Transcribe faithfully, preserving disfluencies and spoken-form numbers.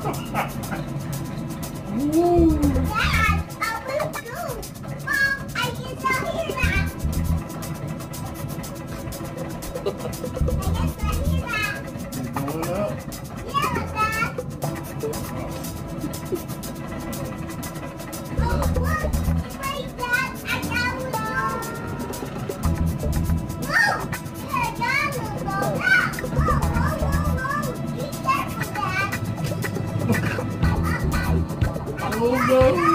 Ooh. Dad, I will do. Mom, I can still hear that. I can still hear that. It's going up. Yeah, Dad. Oh, look. Wait, Dad. I got to go. Whoa. I got to go. Ah. Whoa, whoa, whoa, whoa. Be careful, Dad. Oh no.